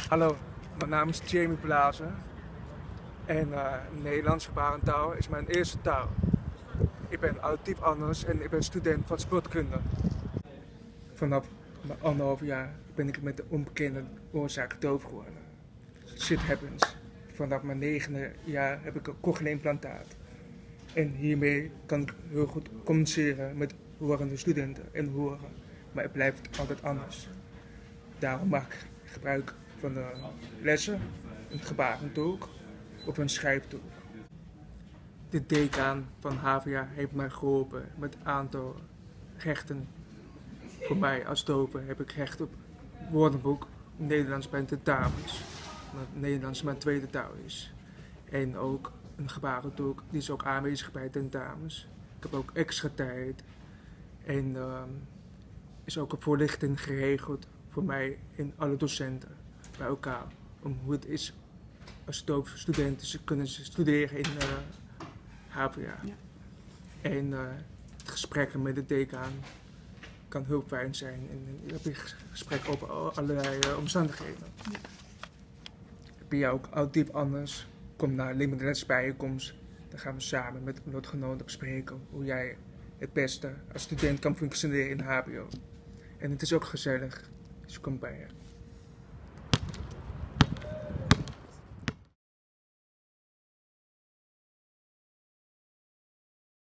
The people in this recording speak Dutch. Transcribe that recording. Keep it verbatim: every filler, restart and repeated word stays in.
Hallo, mijn naam is Jamie Blazen en uh, Nederlands gebarentaal is mijn eerste taal. Ik ben auditief anders en ik ben student van sportkunde. Vanaf mijn anderhalf jaar ben ik met de onbekende oorzaak doof geworden. Shit happens. Vanaf mijn negende jaar heb ik een cochleaimplantaat. En hiermee kan ik heel goed communiceren met horende studenten en horen. Maar het blijft altijd anders. Daarom maak ik gebruik van de lessen, een gebarentolk of een schrijftolk. De decaan van H V A heeft mij geholpen met een aantal rechten. Voor mij als dove heb ik recht op woordenboek, Nederlands bij tentamens, omdat Nederlands mijn tweede taal is. En ook een gebarentolk, die is ook aanwezig bij tentamens. Ik heb ook extra tijd en uh, is ook een voorlichting geregeld voor mij en alle docenten bij elkaar. Om hoe het is als dove studenten ze kunnen studeren in uh, H V A. Ja. En uh, het gesprek met de decaan kan heel fijn zijn. En je hebt een gesprek over allerlei uh, omstandigheden. Ja. Ben jij ook auditief anders? Kom naar Limitless bijeenkomst. Dan gaan we samen met lotgenoten bespreken hoe jij het beste als student kan functioneren in de H B O. En het is ook gezellig, dus kom bij je.